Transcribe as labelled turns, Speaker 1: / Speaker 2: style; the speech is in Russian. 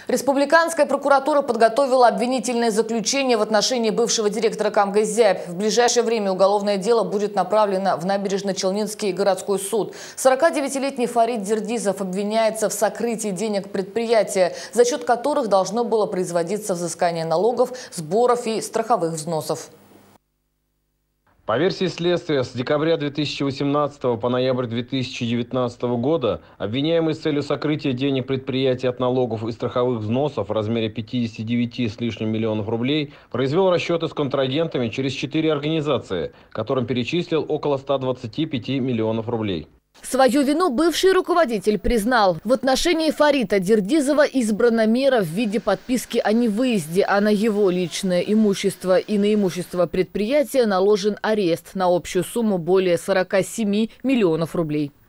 Speaker 1: Республиканская прокуратура подготовила обвинительное заключение в отношении бывшего директора КАМГАЗЯП. В ближайшее время уголовное дело будет направлено в Набережно-Челнинский городской суд. 49-летний Фарид Дердизов обвиняется в сокрытии денег предприятия, за счет которых должно было производиться взыскание налогов, сборов и страховых взносов.
Speaker 2: По версии следствия, с декабря 2018 по ноябрь 2019 года обвиняемый с целью сокрытия денег предприятия от налогов и страховых взносов в размере 59 с лишним миллионов рублей произвел расчеты с контрагентами через 4 организации, которым перечислил около 125 миллионов рублей.
Speaker 1: Свою вину бывший руководитель признал. В отношении Фарита Дердизова избрана мера в виде подписки о невыезде, а на его личное имущество и на имущество предприятия наложен арест на общую сумму более 47 миллионов рублей.